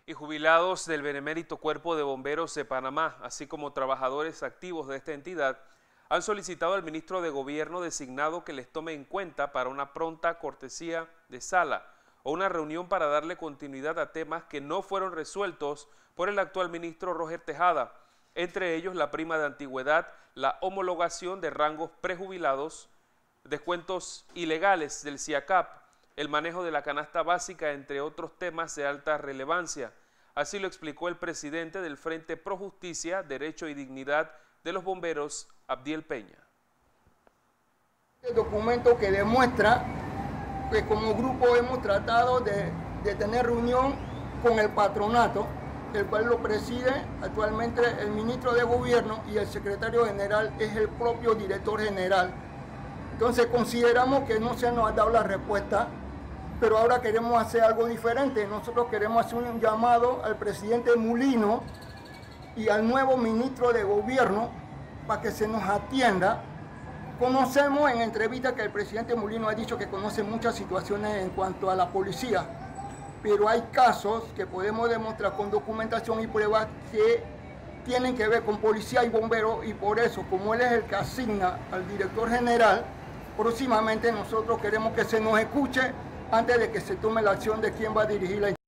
y jubilados del Benemérito Cuerpo de Bomberos de Panamá, así como trabajadores activos de esta entidad, han solicitado al ministro de Gobierno designado que les tome en cuenta para una pronta cortesía de sala o una reunión para darle continuidad a temas que no fueron resueltos por el actual ministro Roger Tejada, entre ellos la prima de antigüedad, la homologación de rangos prejubilados, descuentos ilegales del CIACAP, el manejo de la canasta básica, entre otros temas de alta relevancia. Así lo explicó el presidente del Frente Pro Justicia, Derecho y Dignidad de los Bomberos, Abdiel Peña. El documento que demuestra que como grupo hemos tratado de tener reunión con el patronato, el cual lo preside actualmente el ministro de Gobierno y el secretario general es el propio director general. Entonces consideramos que no se nos ha dado la respuesta, pero ahora queremos hacer algo diferente. Nosotros queremos hacer un llamado al presidente Mulino y al nuevo ministro de Gobierno para que se nos atienda. Conocemos en entrevista que el presidente Mulino ha dicho que conoce muchas situaciones en cuanto a la policía, pero hay casos que podemos demostrar con documentación y pruebas que tienen que ver con policía y bomberos, y por eso, como él es el que asigna al director general, próximamente nosotros queremos que se nos escuche antes de que se tome la acción de quién va a dirigir la